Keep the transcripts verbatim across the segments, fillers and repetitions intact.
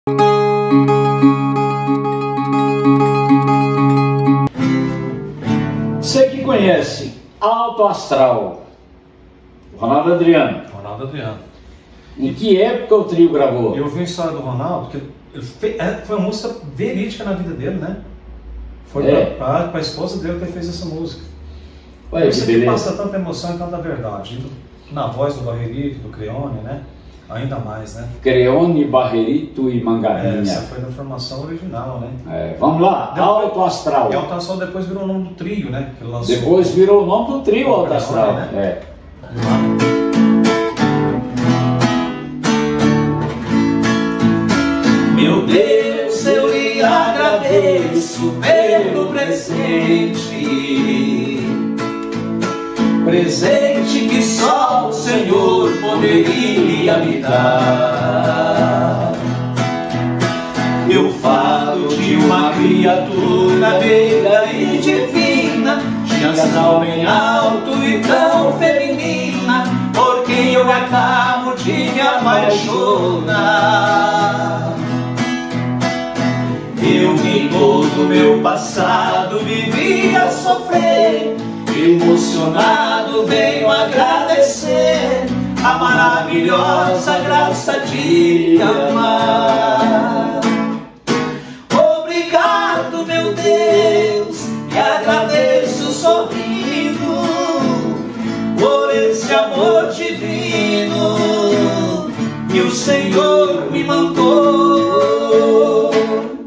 Você que conhece Alto Astral, Ronaldo Adriano. Ronaldo Adriano. Em que época o trio gravou? Eu vi a história do Ronaldo, que ele fez, foi uma música verídica na vida dele, né? Foi é. para a esposa dele que fez essa música. Ué, Você que que passa tanta emoção e tanta verdade. Na voz do Barrerito, do Creone, né? Ainda mais, né? Creone, Barrerito e Mangarinha. É, essa foi na formação original, né? É, vamos lá, depois, Alto Astral. E Alto Astral depois virou o nome do trio, né? Que lançou, depois virou o nome do trio Alto Astral. Né? É. Meu Deus, eu lhe agradeço pelo presente, presente que só o Senhor poderia me dar. Eu falo de uma criatura meiga e divina, de astral bem alto e tão feminina, por quem eu acabo de me apaixonar. Eu que todo meu passado vivia a sofrer, emocionado venho agradecer a maravilhosa graça de amar. Obrigado, meu Deus, e agradeço sorrindo por esse amor divino que o Senhor me mandou.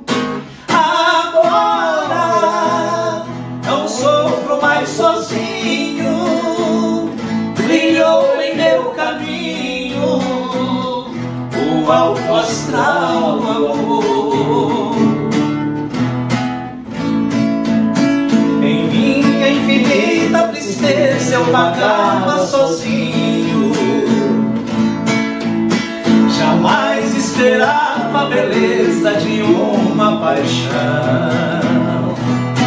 Agora não sofro mais sozinho, brilhou em meu caminho o alto astral amor. Em minha infinita tristeza eu pagava sozinho, jamais esperava a beleza de uma paixão.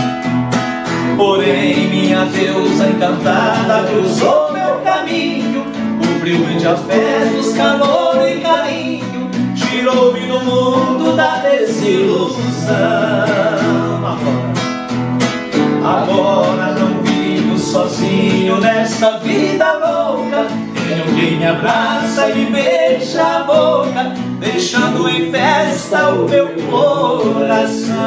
Porém minha deusa encantada cruzou meu caminho, cobriu-me de afetos, calor e carinho, tirou-me do mundo da desilusão. Agora não vivo sozinho nessa vida louca, tenho quem me abraça e me beija a boca, deixando em festa o meu coração.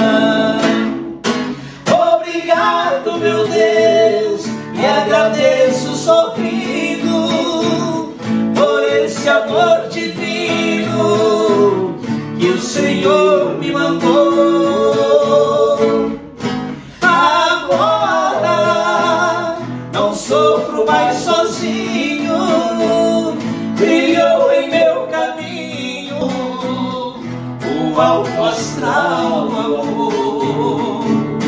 Obrigado, meu Deus, e agradeço sorrindo por esse amor divino que o Senhor me mandou. Agora não sofro mais sozinho, brilhou em meu caminho o alto astral amor.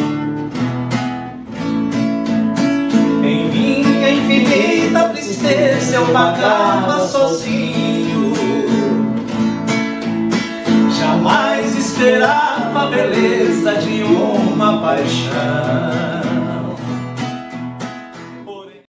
Em minha infinita tristeza eu pagava sozinho, jamais esperava a beleza de uma paixão.